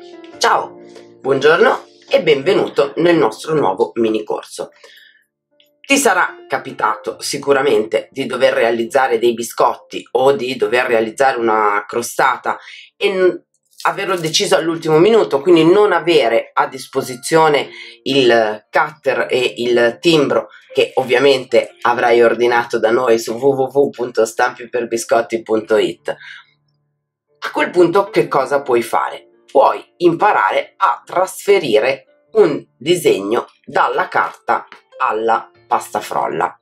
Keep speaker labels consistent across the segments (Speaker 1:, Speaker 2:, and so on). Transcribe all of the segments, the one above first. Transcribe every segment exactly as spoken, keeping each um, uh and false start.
Speaker 1: Ciao, buongiorno e benvenuto nel nostro nuovo mini corso. Ti sarà capitato sicuramente di dover realizzare dei biscotti o di dover realizzare una crostata e averlo deciso all'ultimo minuto, quindi non avere a disposizione il cutter e il timbro che ovviamente avrai ordinato da noi su w w w punto stampiperbiscotti punto it. A quel punto che cosa puoi fare? Puoi imparare a trasferire un disegno dalla carta alla pasta frolla.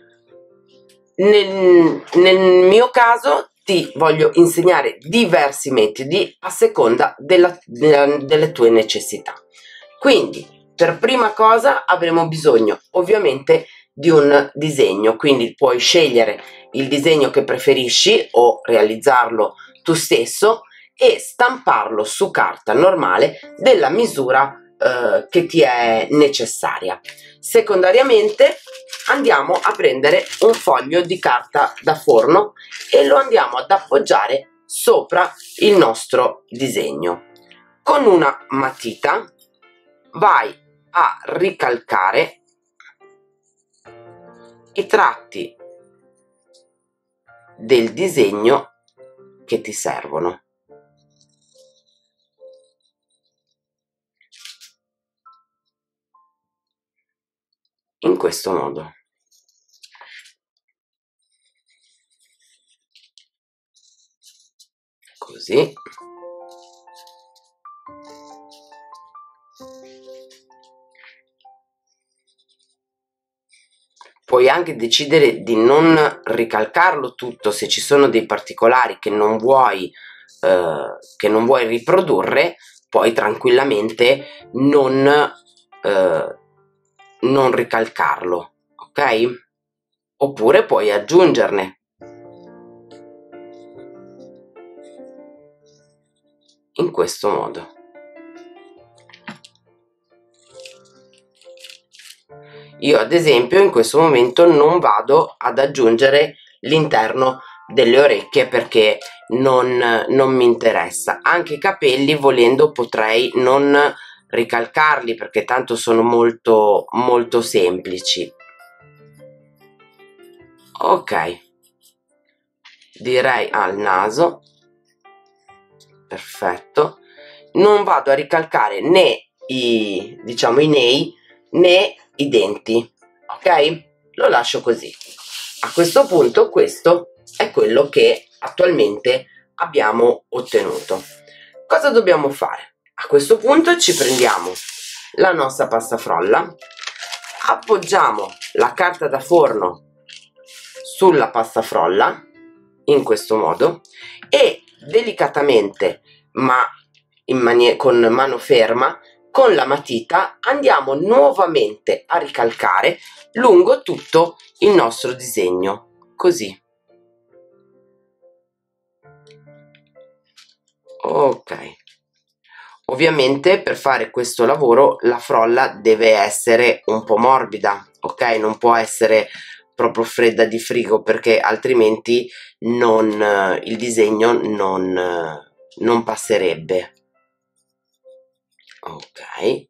Speaker 1: Nel, nel mio caso ti voglio insegnare diversi metodi a seconda della, della, delle tue necessità. Quindi, per prima cosa avremo bisogno ovviamente di un disegno, quindi puoi scegliere il disegno che preferisci o realizzarlo tu stesso e stamparlo su carta normale della misura eh, che ti è necessaria. Secondariamente andiamo a prendere un foglio di carta da forno e lo andiamo ad appoggiare sopra il nostro disegno. Con una matita vai a ricalcare i tratti del disegno che ti servono. In questo modo. Così. Puoi anche decidere di non ricalcarlo tutto se ci sono dei particolari che non vuoi, eh, che non vuoi riprodurre, puoi tranquillamente non, eh, non ricalcarlo, ok? Oppure puoi aggiungerne. In questo modo. Io ad esempio in questo momento non vado ad aggiungere l'interno delle orecchie perché non, non mi interessa. Anche i capelli, volendo, potrei non ricalcarli perché tanto sono molto molto semplici. Ok, direi al naso. Perfetto. Non vado a ricalcare né i, diciamo, i nei né i denti, ok? Lo lascio così. A questo punto questo è quello che attualmente abbiamo ottenuto. Cosa dobbiamo fare? A questo punto ci prendiamo la nostra pasta frolla, appoggiamo la carta da forno sulla pasta frolla in questo modo e delicatamente ma in mani- con mano ferma con la matita andiamo nuovamente a ricalcare lungo tutto il nostro disegno, così. Ok. Ovviamente per fare questo lavoro la frolla deve essere un po' morbida, ok? Non può essere proprio fredda di frigo perché altrimenti non, il disegno non, non passerebbe. Ok.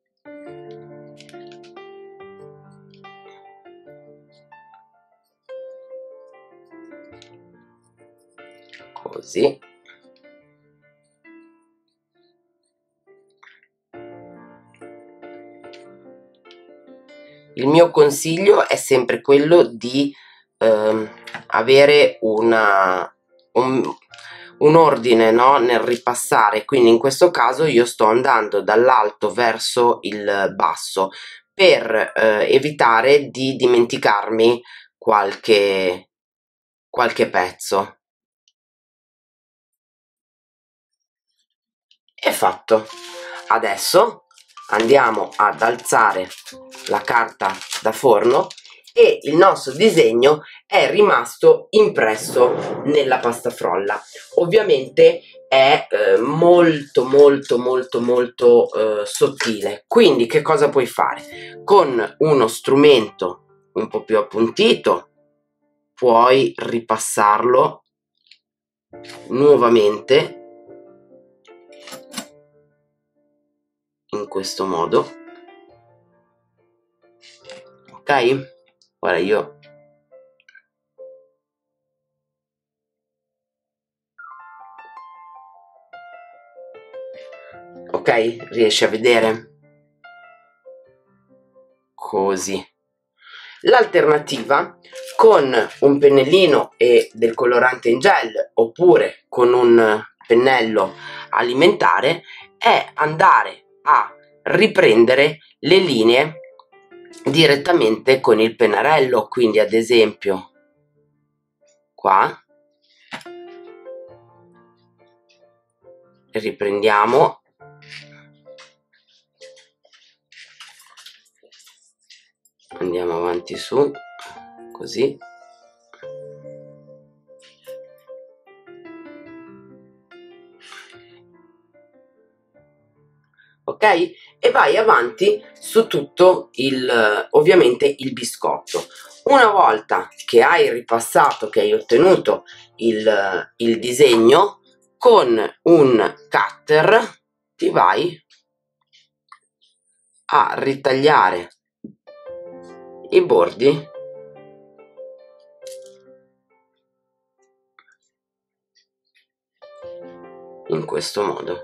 Speaker 1: Così. Il mio consiglio è sempre quello di eh, avere una, un, un ordine, no? Nel ripassare, quindi in questo caso io sto andando dall'alto verso il basso per eh, evitare di dimenticarmi qualche, qualche pezzo. È fatto. Adesso andiamo ad alzare la carta da forno e il nostro disegno è rimasto impresso nella pasta frolla. Ovviamente è eh, molto molto molto molto eh, sottile, quindi che cosa puoi fare? Con uno strumento un po' più appuntito puoi ripassarlo nuovamente in questo modo, ok? Ora io ok, riesci a vedere? Così. L'alternativa con un pennellino e del colorante in gel oppure con un pennello alimentare è andare a riprendere le linee direttamente con il pennarello, quindi ad esempio qua riprendiamo andiamo avanti su così, ok, e vai avanti su tutto il ovviamente il biscotto. Una volta che hai ripassato, che hai ottenuto il, il disegno, con un cutter ti vai a ritagliare i bordi in questo modo.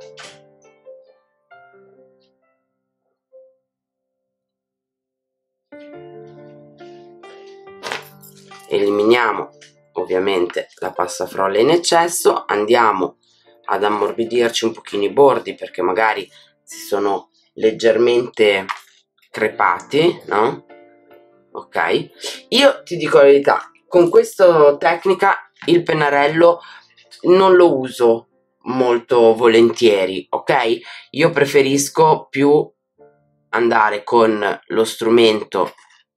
Speaker 1: Eliminiamo ovviamente la passafrolla in eccesso, andiamo ad ammorbidirci un pochino i bordi perché magari si sono leggermente crepati, no? Ok, io ti dico la verità, con questa tecnica il pennarello non lo uso molto volentieri, ok? Io preferisco più andare con lo strumento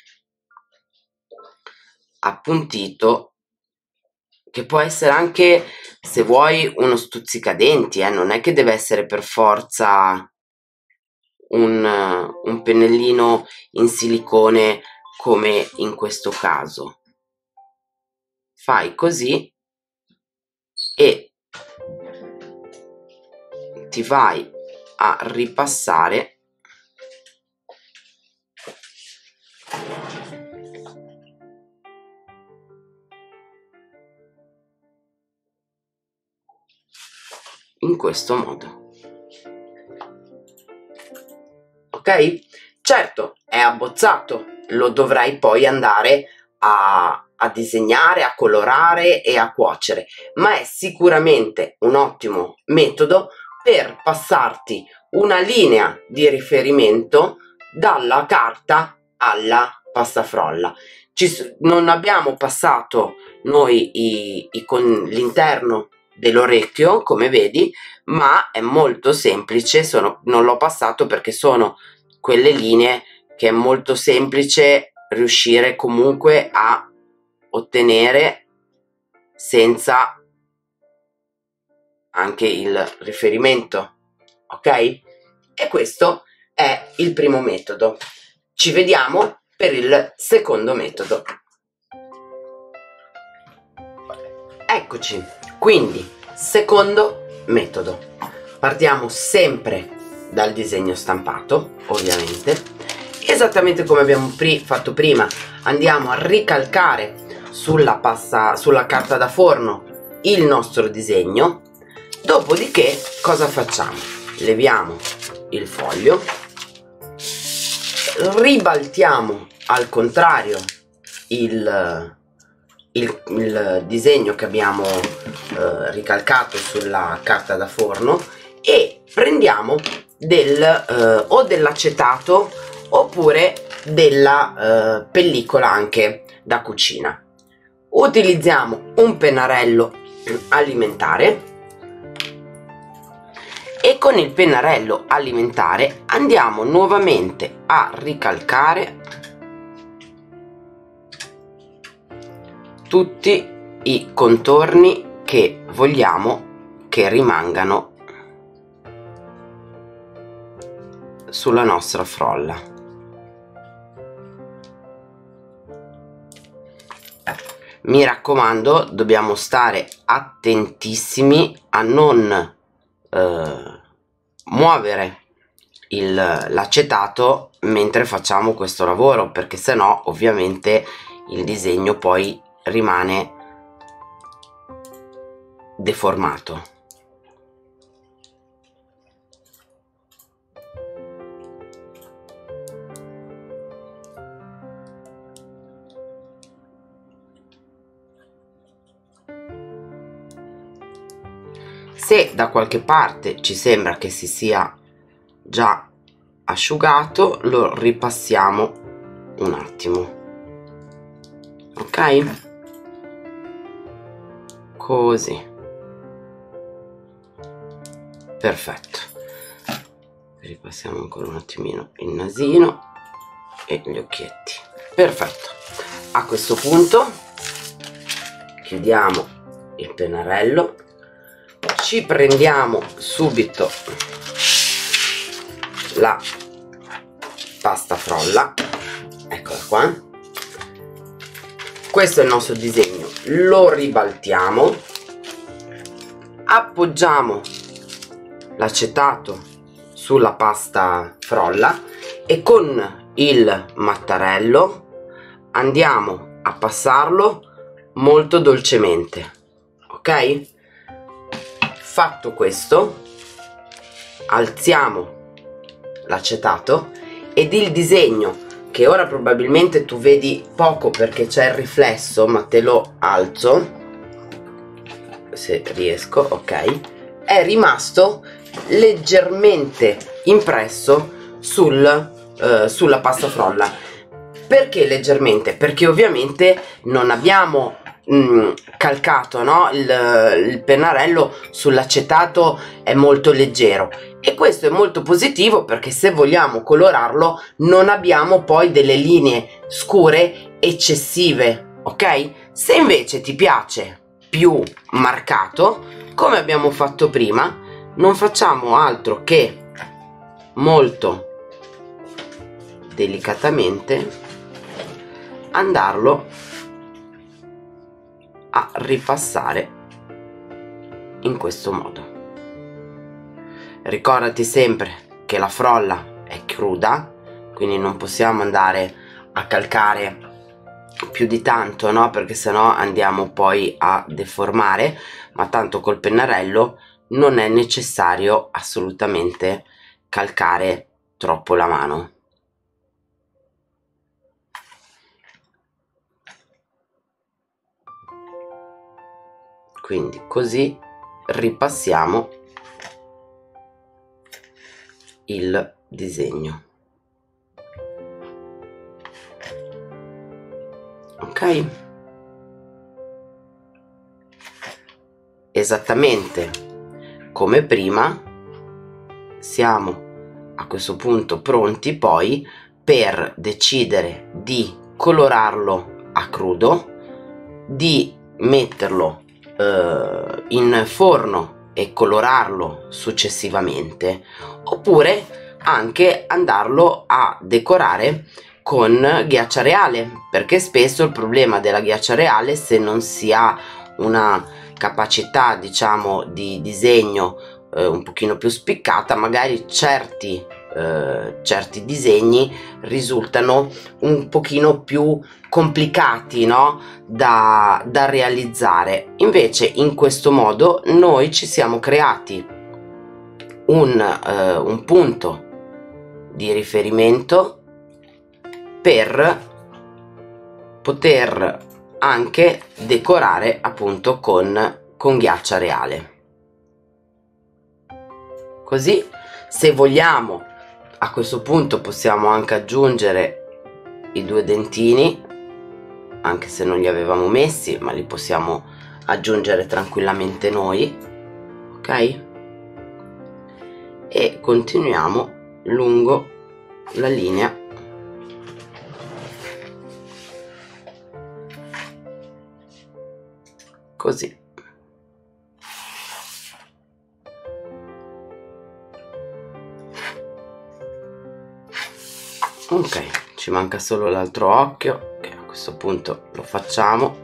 Speaker 1: appuntito, che può essere anche, se vuoi, uno stuzzicadenti, eh? Non è che deve essere per forza un, un pennellino in silicone come in questo caso. Fai così e ti vai a ripassare in questo modo, ok? Certo, è abbozzato, lo dovrai poi andare a, a disegnare, a colorare e a cuocere, ma è sicuramente un ottimo metodo per passarti una linea di riferimento dalla carta alla passafrolla. Ci, non abbiamo passato noi i, i, con l'interno dell'orecchio, come vedi, ma è molto semplice. Sono, non l'ho passato perché sono quelle linee che è molto semplice riuscire comunque a ottenere senza anche il riferimento, ok? E questo è il primo metodo. Ci vediamo per il secondo metodo. Eccoci, quindi secondo metodo. Partiamo sempre dal disegno stampato, ovviamente, esattamente come abbiamo pri- fatto prima. Andiamo a ricalcare sulla, pasta, sulla carta da forno il nostro disegno. Dopodiché cosa facciamo? Leviamo il foglio, ribaltiamo al contrario il, il, il disegno che abbiamo eh, ricalcato sulla carta da forno e prendiamo del, eh, o dell'acetato oppure della eh, pellicola anche da cucina. Utilizziamo un pennarello alimentare e con il pennarello alimentare andiamo nuovamente a ricalcare tutti i contorni che vogliamo che rimangano sulla nostra frolla. Mi raccomando, dobbiamo stare attentissimi a non eh, muovere l'acetato mentre facciamo questo lavoro, perché se no ovviamente il disegno poi rimane deformato. Se da qualche parte ci sembra che si sia già asciugato, lo ripassiamo un attimo, ok? Così, perfetto. Ripassiamo ancora un attimino il nasino e gli occhietti, perfetto. A questo punto chiudiamo il pennarello, ci prendiamo subito la pasta frolla, eccola qua. Questo è il nostro disegno, lo ribaltiamo, appoggiamo l'acetato sulla pasta frolla e con il mattarello andiamo a passarlo molto dolcemente, ok? Fatto questo, alziamo l'acetato ed il disegno, che ora probabilmente tu vedi poco perché c'è il riflesso, ma te lo alzo se riesco, ok, è rimasto leggermente impresso sul, eh, sulla pasta frolla. Perché leggermente? Perché ovviamente non abbiamo mh, calcato, no? il, il pennarello sull'acetato è molto leggero, e questo è molto positivo perché se vogliamo colorarlo non abbiamo poi delle linee scure eccessive, ok? Se invece ti piace più marcato, come abbiamo fatto prima, non facciamo altro che molto delicatamente andarlo a ripassare in questo modo. Ricordati sempre che la frolla è cruda, quindi non possiamo andare a calcare più di tanto, no? Perché sennò andiamo poi a deformare, ma tanto col pennarello non è necessario assolutamente calcare troppo la mano. Quindi così ripassiamo il disegno, ok? Esattamente come prima siamo a questo punto pronti poi per decidere di colorarlo a crudo, di metterlo eh, in forno e colorarlo successivamente, oppure anche andarlo a decorare con ghiaccia reale, perché spesso il problema della ghiaccia reale, se non si ha una capacità diciamo di disegno eh, un pochino più spiccata, magari certi eh, certi disegni risultano un pochino più complicati, no? da, da realizzare. Invece in questo modo noi ci siamo creati un, eh, un punto di riferimento per poter anche decorare appunto con, con ghiaccia reale. Così, se vogliamo, a questo punto possiamo anche aggiungere i due dentini, anche se non li avevamo messi, ma li possiamo aggiungere tranquillamente noi, ok? E continuiamo lungo la linea così. Ok, ci manca solo l'altro occhio, che a questo punto lo facciamo.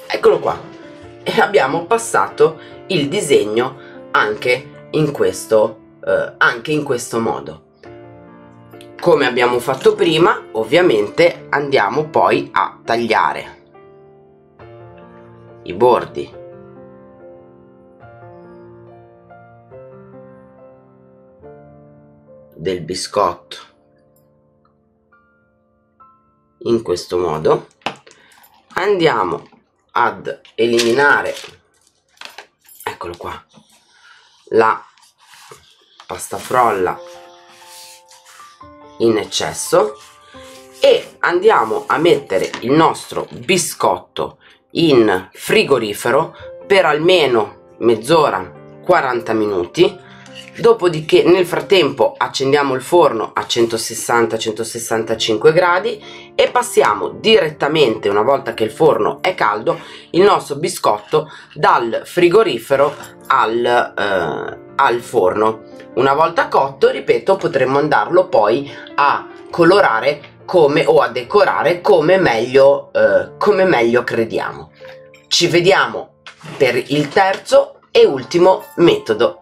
Speaker 1: Eccolo qua, e abbiamo passato il disegno anche in questo, eh, anche in questo modo. Come abbiamo fatto prima, ovviamente andiamo poi a tagliare i bordi del biscotto in questo modo. Andiamo ad eliminare, eccolo qua, la pasta frolla in eccesso e andiamo a mettere il nostro biscotto in frigorifero per almeno mezz'ora, quaranta minuti. Dopodiché nel frattempo accendiamo il forno a centosessanta centosessantacinque gradi e passiamo direttamente, una volta che il forno è caldo, il nostro biscotto dal frigorifero al, eh, al forno. Una volta cotto, ripeto, potremo andarlo poi a colorare come o a decorare come meglio, eh, come meglio crediamo. Ci vediamo per il terzo e ultimo metodo.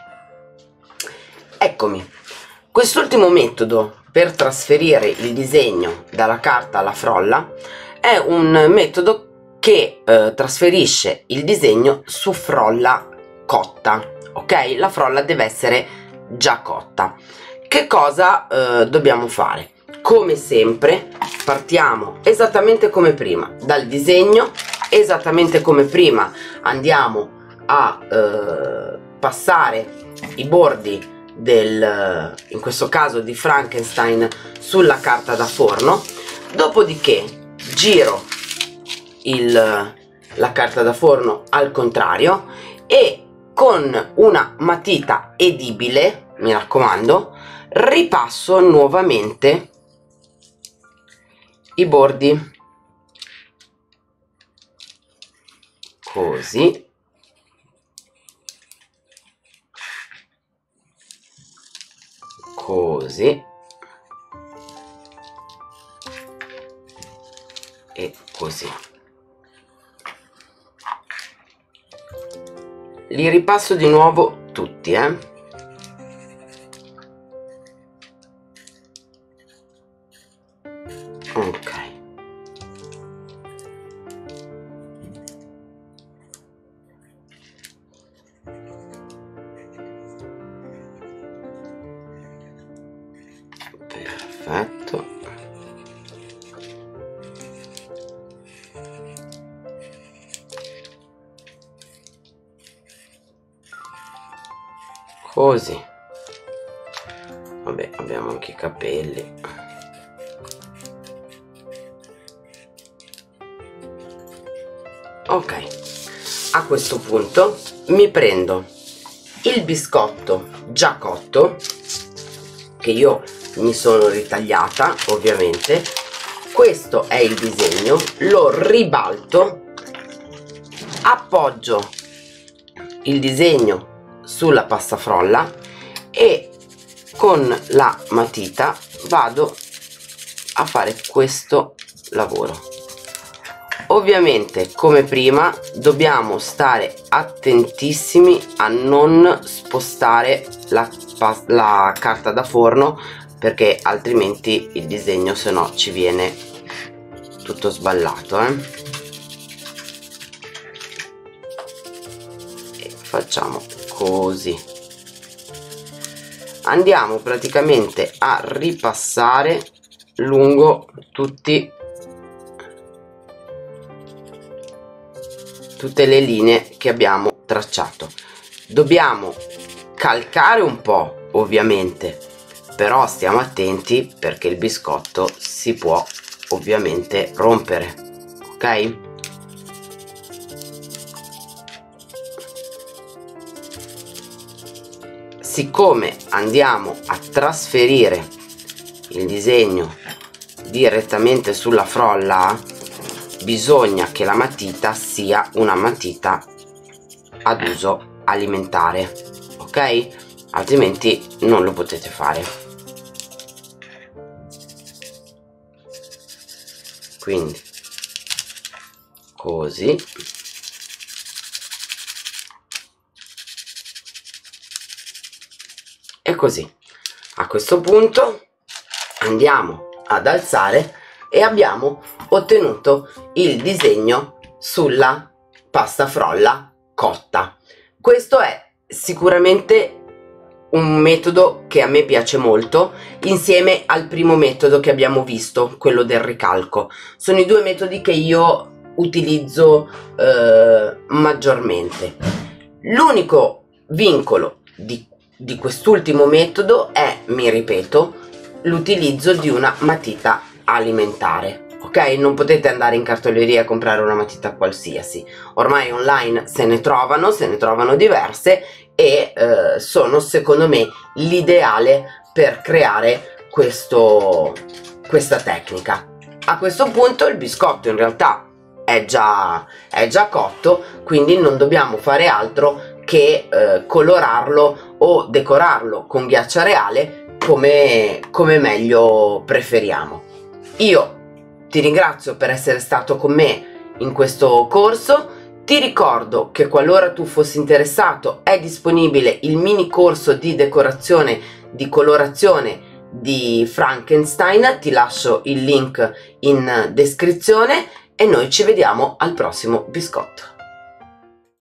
Speaker 1: Eccomi, quest'ultimo metodo per trasferire il disegno dalla carta alla frolla è un metodo che eh, trasferisce il disegno su frolla cotta, ok? La frolla deve essere già cotta. Che cosa eh, dobbiamo fare? Come sempre partiamo esattamente come prima dal disegno, esattamente come prima andiamo a eh, passare i bordi del, in questo caso di Frankenstein, sulla carta da forno. Dopodiché giro il, la carta da forno al contrario e con una matita edibile, mi raccomando, ripasso nuovamente i bordi così, così e così. Li ripasso di nuovo tutti, eh. Ok. Perfetto. Così. Vabbè, abbiamo anche i capelli. Ok, a questo punto mi prendo il biscotto già cotto, che io mi sono ritagliata ovviamente. Questo è il disegno, lo ribalto, appoggio il disegno sulla pasta frolla e con la matita vado a fare questo lavoro. Ovviamente, come prima, dobbiamo stare attentissimi a non spostare la, la carta da forno, perché altrimenti il disegno se no ci viene tutto sballato, eh? E facciamo così. Andiamo praticamente a ripassare lungo tutti tutte le linee che abbiamo tracciato. Dobbiamo calcare un po', ovviamente, però stiamo attenti perché il biscotto si può ovviamente rompere, ok? Siccome andiamo a trasferire il disegno direttamente sulla frolla, bisogna che la matita sia una matita ad uso alimentare, ok? Altrimenti non lo potete fare. Quindi così. E così. A questo punto andiamo ad alzare e abbiamo ottenuto il disegno sulla pasta frolla cotta. Questo è sicuramente un metodo che a me piace molto, insieme al primo metodo che abbiamo visto, quello del ricalco. Sono i due metodi che io utilizzo eh, maggiormente. L'unico vincolo di, di quest'ultimo metodo è, mi ripeto, l'utilizzo di una matita alimentare, ok? Non potete andare in cartoleria a comprare una matita qualsiasi, ormai online se ne trovano, se ne trovano diverse e eh, sono secondo me l'ideale per creare questo, questa tecnica. A questo punto il biscotto in realtà è già, è già cotto, quindi non dobbiamo fare altro che eh, colorarlo o decorarlo con ghiaccia reale come, come meglio preferiamo. Io ti ringrazio per essere stato con me in questo corso. Ti ricordo che qualora tu fossi interessato è disponibile il mini corso di decorazione, di colorazione di Frankenstein, ti lascio il link in descrizione e noi ci vediamo al prossimo biscotto.